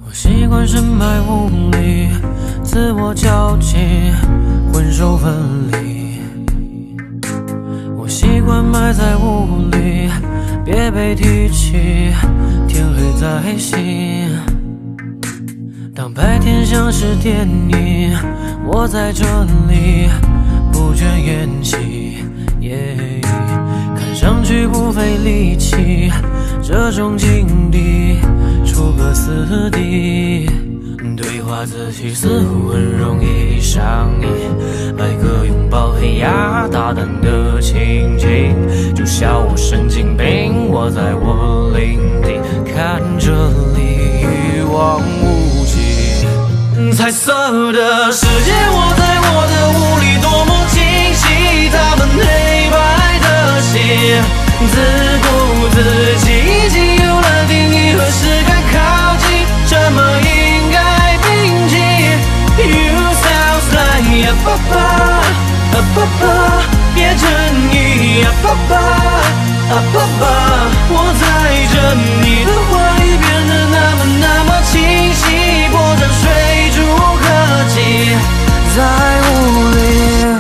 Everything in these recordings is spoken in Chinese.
我习惯身败名裂，自我交集，魂手分离。我习惯埋在雾里，别被提起，天黑在心。当白天像是电影，我在这里不倦演戏，看上去不费力气，这种境地出个死地。对话自己似乎很容易上瘾，来个拥抱黑压大胆的情景，就笑我神经病，我在我领地，看这里一望无际。彩色的世界，我在我的雾里多么清晰，他们黑白的心，自顾自己已经有了定义，何时该靠近，什么应该铭记。You sounds like 爸爸，爸爸，别争议，爸爸，爸爸，我在这，你的话语变得那么清晰，波折水逐科技，在雾里。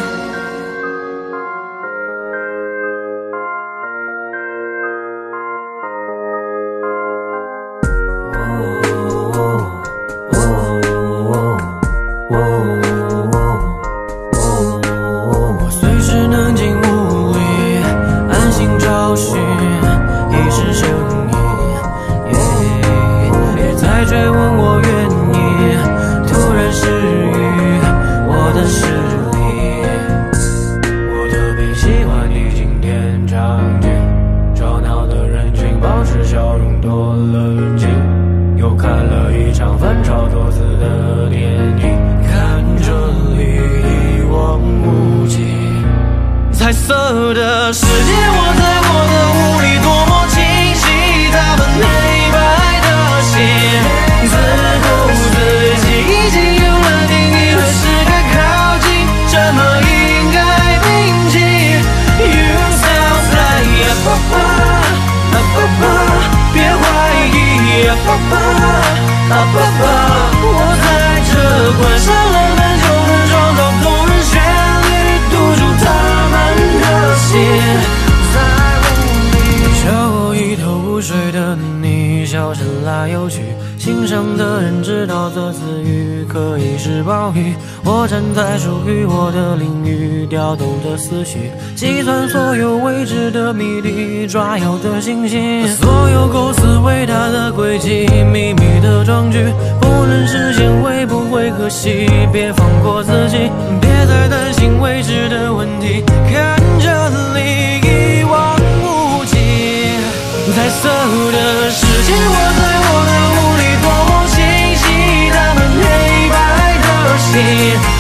我随时能进屋里，安心找寻遗失声音，别再追问我原因，突然失语我的视力，我的病习惯离经典场景，吵闹的人群保持笑容多冷静，又看了一场反超多次的电影，看这里一望无际。彩色的世界，我在我的雾里多么清晰，他们黑白的心，自顾自己已经有了定义，何时该靠近，什么应该铭记。You sounds like 爸爸，爸爸，别怀疑，爸爸，爸爸，我在这，关上了门就能创造动人旋律，堵住他们的心。在雾里，笑我一头雾水的你，笑声来又去，欣赏的人知道这词语可以是暴雨。我站在属于我的领域，调动着思绪，计算所有未知的谜底，抓有的星星，所有构思伟大的轨迹，秘密的壮举不能实现，会不会可惜？别放过自己，别再担心未知的问题，看这里一望无际。彩色的世界，我在我的雾里多么清晰，他们黑白的心。